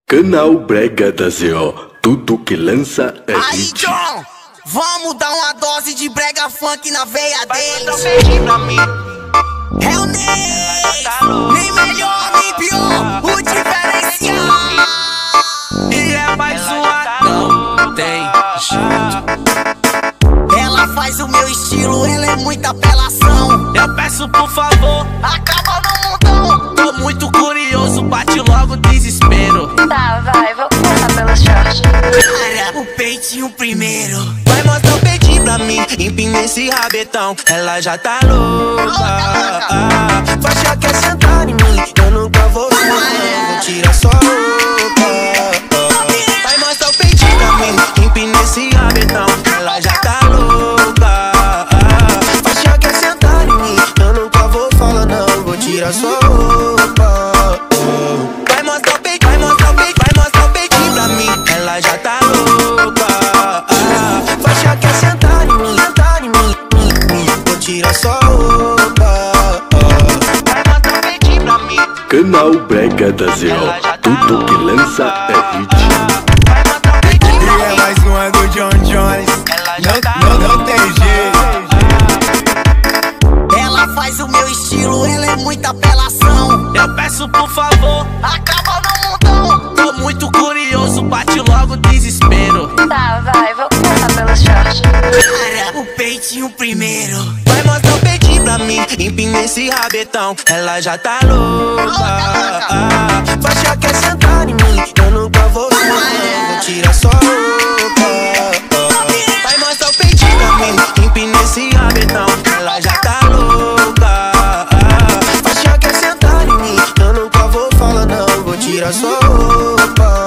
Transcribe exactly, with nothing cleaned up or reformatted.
Canal Brega da Z O, tudo que lança é Aí, hit. John, vamos dar uma dose de brega funk na veia deles. É o Ney, nem melhor nem pior, o diferencial. E é mais uma, não tem jeito. Ela faz o meu estilo, ela é muita apelação. Eu peço por favor, Acaba no mundão. tô muito curioso, bate logo o desespero. Tá, vai, vou começar pelos shorts. Para o peitinho primeiro. Vai mostrar o peitinho pra mim, empina esse rabetão. Ela já tá louca, ah, faixa quer sentar em mim, eu nunca vou não, tira só roupa. Vai mostrar o peitinho pra mim, empina esse rabetão. Ela já tá louca, ah, faixa quer sentar em mim, eu nunca vou falar não, vou tirar só roupa. Vai mostrar o peitinho, vai mostrar o peitinho, vai mostrar o peitinho pra mim. Ela já tá louca, ah, faixa quer sentar em mim, sentar em mim, mim, mim, vou tirar só roupa. Vai mostrar o peitinho pra mim. Canal Brega da Z O, tudo que lança é hit. Vai mostrar o peitinho pra E é mim. mais uma do John Jones. Ela já tá Não, não, não tem jeito. Ela faz o meu estilo, ela é muita apelação. Eu peço por favor, Acaba no mundão. tô muito curioso, bate logo o desespero. Tá, vai, vou começar pelos shorts. Para o peitinho primeiro. Vai mostrar o peitinho pra mim, empina esse rabetão. Ela já tá louca, ah, faixa quer sentar em mim, eu nunca vou não, vou tirar só roupa. Vai mostrar o peitinho pra mim, empina esse rabetão. Ela já tá louca, ah, faixa quer sentar em mim, eu nunca vou falar não, vou tirar só roupa.